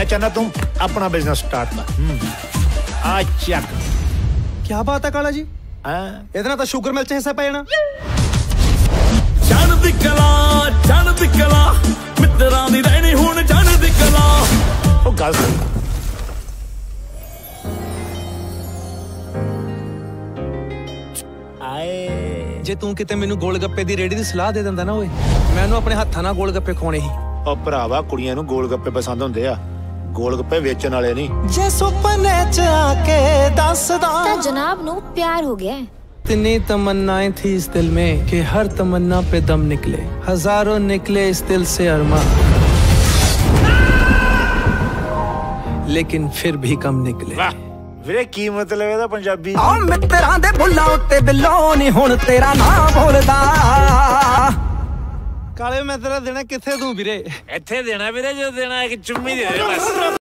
मैं चाहना तुम अपना बिजनेस स्टार्ट कर। आ चक। क्या बात है काला जी, इतना तो शुगर मिल च हिस्सा पै जाना। चढ़दी कला मित्तरां दी रहनी हुण चढ़दी कला। ओ गल सुन, जे तू किते मैनू गोल गप्पे दी रेड़ी दी सलाह दे दिंदा ना ओए, मैं ओनू अपने हत्थां नाल गोल गप्पे खवाने ही। ओ भरावा कुड़ियां नू गोल गप्पे पसंद हुंदे आ, गोल गप्पे वेचण वाले नहीं। जे सुपने च आके दसदा ता जनाब नू प्यार हो गया। इतनी तमन्नाएं थी इस दिल में कि हर तमन्ना पे दम निकले, हजारों निकले इस दिल से अरमां, लेकिन फिर भी कम निकले। वाह ਵੀਰੇ ਕੀ ਮਤਲਬ ਇਹਦਾ ਪੰਜਾਬੀ? ਆ ਮਿੱਤਰਾਂ ਦੇ ਬੁੱਲਾਂ ਉੱਤੇ ਬਿੱਲੋ ਨਹੀਂ ਹੁਣ ਤੇਰਾ ਨਾਂ ਬੋਲਦਾ। ਕਾਲੇ ਮੈਂ ਤੇਰਾ ਦੇਣਾ ਕਿੱਥੇ ਤੂੰ ਵੀਰੇ? ਇੱਥੇ ਦੇਣਾ ਵੀਰੇ, ਜੋ ਦੇਣਾ ਇੱਕ ਚੁੰਮੀ ਦੇ ਦੇ ਬਸ।